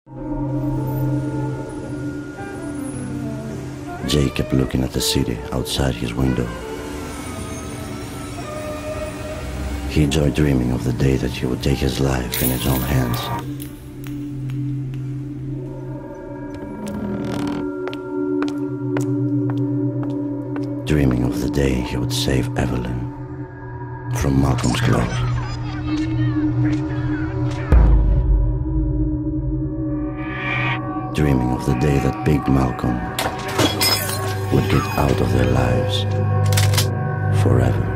Jay kept looking at the city outside his window. He enjoyed dreaming of the day that he would take his life in his own hands. Dreaming of the day he would save Evelyn from Malcolm's claws. Dreaming of the day that Big Malcolm would get out of their lives forever.